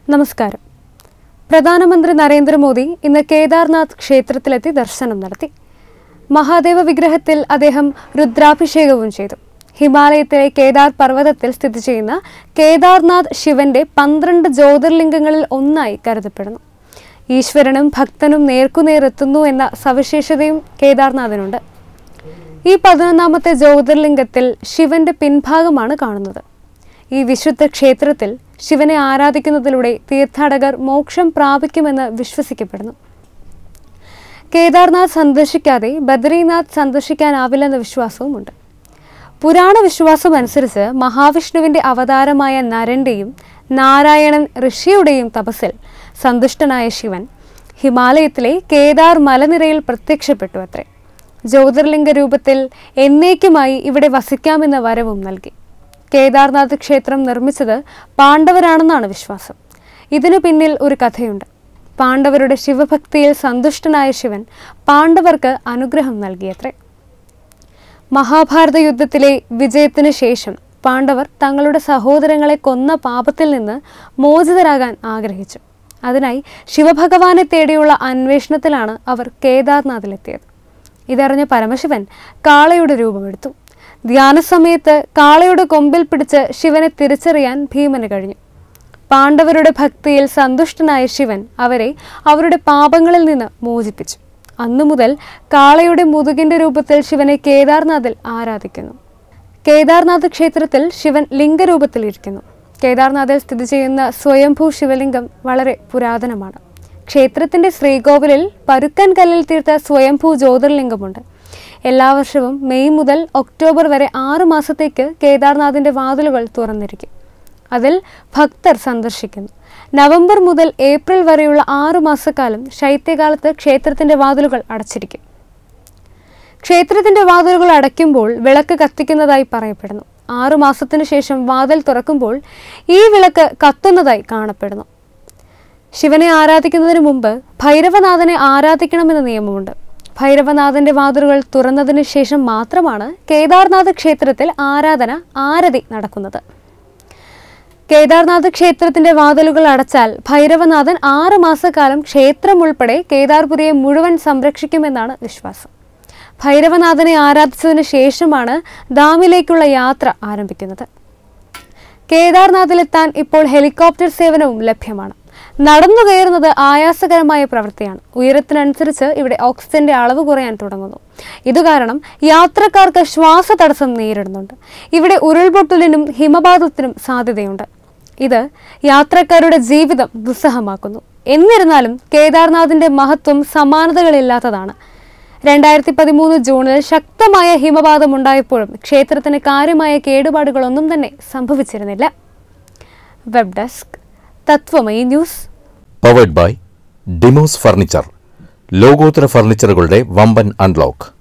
നമസ്കാരം. പ്രധാനമന്ത്രി നരേന്ദ്രമോദി ഇന്ന് കേദാർനാഥ് ക്ഷേത്രത്തിലെത്തി ദർശനം നടത്തി. മഹാദേവ വിഗ്രഹത്തിൽ അദ്ദേഹം രുദ്രാഭിഷേകവും ചെയ്തു. ഹിമാലയത്തിലെ കേദാർ പർവ്വതത്തിൽ സ്ഥിതി ചെയ്യുന്ന കേദാർനാഥ് ശിവന്റെ 12 ജ്യോതിർലിംഗങ്ങളിൽ ഒന്നായി കരുതപ്പെടുന്നു. ഈശ്വരനും ഭക്തനും നേർക്കുനേരെത്തുന്നു എന്ന സവിശേഷതയും കേദാർനാഥിനുണ്ട്. ഈ 11ാമത്തെ ജ്യോതിർലിംഗത്തിൽ ശിവന്റെ പിൻഭാഗമാണ് കാണുന്നത്. ഈ വിശുദ്ധ ക്ഷേത്രത്തിൽ ശിവനെ ആരാധിക്കുന്നതിലൂടെ തീർത്ഥാടകർ മോക്ഷം പ്രാപിക്കുമെന്ന് വിശ്വസിക്കപ്പെടുന്നു. കേദാർനാഥ് സന്ദർശിക്കാതെ ബദ്രീനാഥ് സന്ദർശിക്കാനാവില്ലെന്ന വിശ്വാസവുമുണ്ട്. പുരാണ വിശ്വാസം അനുസരിച്ച് മഹാവിഷ്ണുവിന്റെ അവതാരമായ നരന്റെയും നാരായണൻ ഋഷിയുടെയും തപസ്സിൽ സന്തുഷ്ടനായ ശിവൻ ഹിമാലയത്തിലെ കേദാർ മലനിരയിൽ പ്രത്യക്ഷപ്പെട്ടു അത്രേ. ജ്യോതിർലിംഗ രൂപത്തിൽ എന്നേക്കുമായി ഇവിടെ വസിക്കാമെന്ന വരവും നൽകി. കേദാർനാഥ് ക്ഷേത്രം നിർമ്മിച്ചത് പാണ്ഡവരാണെന്നാണ് വിശ്വാസം. ഇതിനു പിന്നിൽ ഒരു കഥയുണ്ട്. പാണ്ഡവരുടെ ശിവഭക്തിയിൽ സന്തുഷ്ടനായ ശിവൻ പാണ്ഡവർക്ക് അനുഗ്രഹം നൽകിയത്രേ. മഹാഭാരത യുദ്ധത്തിലെ വിജയത്തിനു ശേഷം പാണ്ഡവർ തങ്ങളുടെ സഹോദരങ്ങളെ കൊന്ന പാപത്തിൽ നിന്ന് മോചിതരാകാൻ ആഗ്രഹിച്ചു. അതിനായി ശിവഭഗവാനെ തേടിയുള്ള അന്വേഷണത്തിലാണ് അവർ കേദാർനാഥിലെത്തിയത്. ഇതറിഞ്ഞ പരമശിവൻ കാളയുടെ രൂപമെടുത്തു. ധ്യാനസമയത്ത് കാളയുടെ കൊമ്പിൽ പിടിച്ച് ശിവനെ തിരിച്ചറിയാൻ ഭീമന് കഴിഞ്ഞു. പാണ്ഡവരുടെ ഭക്തിയിൽ സന്തുഷ്ടനായ ശിവൻ അവരെ അവരുടെ പാപങ്ങളിൽ നിന്ന് മോചിപ്പിച്ചു. അന്നു മുതൽ കാളയുടെ മുതുകിന്റെ രൂപത്തിൽ ശിവനെ കേദാർനാഥിൽ ആരാധിക്കുന്നു. കേദാർനാഥ് ക്ഷേത്രത്തിൽ ശിവൻ ലിംഗരൂപത്തിലിരിക്കുന്നു. കേദാർനാഥിൽ സ്ഥിതി ചെയ്യുന്ന സ്വയംഭൂ ശിവലിംഗം വളരെ പുരാതനമാണ്. ക്ഷേത്രത്തിന്റെ ശ്രീകോവിലിൽ പരുക്കൻ കല്ലിൽ തീർത്ത സ്വയംഭൂ ജ്യോതിർലിംഗമുണ്ട്. എല്ലാ വർഷവും മെയ് മുതൽ ഒക്ടോബർ വരെ 6 മാസത്തേക്ക് കേദാർനാഥിന്റെ വാതിലുകൾ തുറന്നിരിക്കും. അതിൽ ഭക്തർ സന്ദർശിക്കുന്നു. നവംബർ മുതൽ ഏപ്രിൽ വരെയുള്ള 6 മാസക്കാലം ശൈത്യകാലത്ത് ക്ഷേത്രത്തിന്റെ വാതിലുകൾ അടച്ചിരിക്കും. ക്ഷേത്രത്തിന്റെ വാതിലുകൾ അടയ്ക്കുമ്പോൾ വിളക്ക് കത്തിക്കുന്നതായി പറയപ്പെടുന്നു. 6 മാസത്തിനു ശേഷം വാതിൽ തുറക്കുമ്പോൾ ഈ വിളക്ക് കത്തുന്നതായി കാണപ്പെടുന്നു. ശിവനെ ആരാധിക്കുന്നതിന് മുമ്പ് ഭൈരവനാഥനെ ആരാധിക്കണമെന്ന നിയമമുണ്ട്. ഭൈരവനാഥന്റെ വാതിലുകൾ തുറന്നതിന് ശേഷം മാത്രമാണ് കേദാർനാഥ് ക്ഷേത്രത്തിൽ ആരതി നടക്കുന്നത്. കേദാർനാഥ് ക്ഷേത്രത്തിന്റെ വാതിലുകൾ അടച്ചാൽ ഭൈരവനാഥൻ 6 മാസക്കാലം ക്ഷേത്രം ഉൾപ്പെടെ കേദാർപുരിയെ മുഴുവൻ സംരക്ഷിക്കുമെന്നാണ് വിശ്വാസം. ഭൈരവനാഥനെ ആരാധിച്ചതിന് ശേഷമാണ് ധാമിലേക്കുള്ള യാത്ര ആരംഭിക്കുന്നത്. കേദാർനാഥിലെത്താൻ ഇപ്പോൾ ഹെലികോപ്റ്റർ സേവനവും ലഭ്യമാണ്. നടന്നു കയറുന്നത് ആയാസകരമായ പ്രവൃത്തിയാണ്. ഉയരത്തിനനുസരിച്ച് ഇവിടെ ഓക്സിജന്റെ അളവ് കുറയാൻ തുടങ്ങുന്നു. ഇതുകാരണം യാത്രക്കാർക്ക് ശ്വാസതടസ്സം നേരിടുന്നുണ്ട്. ഇവിടെ ഉരുൾപൊട്ടലിനും ഹിമപാതത്തിനും സാധ്യതയുണ്ട്. ഇത് യാത്രക്കാരുടെ ജീവിതം ദുസ്സഹമാക്കുന്നു. എന്നിരുന്നാലും കേദാർനാഥിന്റെ മഹത്വം സമാനതകളില്ലാത്തതാണ്. 2013 ജൂണിൽ ശക്തമായ ഹിമപാതം ഉണ്ടായപ്പോഴും ക്ഷേത്രത്തിന് കാര്യമായ കേടുപാടുകളൊന്നും തന്നെ സംഭവിച്ചിരുന്നില്ല. Web desk Tatwamayi news. Powered by Demos furniture. ലോകോത്തര ഫർണിച്ചറുകളുടെ വമ്പൻ അൺലോക്ക്.